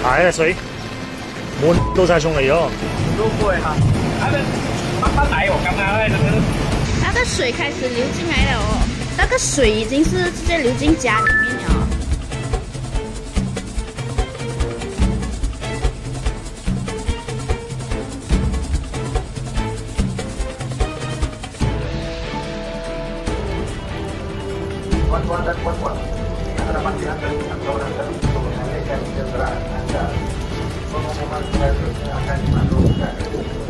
係啊，水滿到晒送嚟咗。 都會哈，它的慢慢來，我剛剛那个水开始流进来了哦，那个水已经是直接流进家里面了。 Kawan-kawan dan puan-puan, harapan diantar atau nanti untuk mengenai kesejahteraan Anda, pengumuman selanjutnya akan dimaklumkan.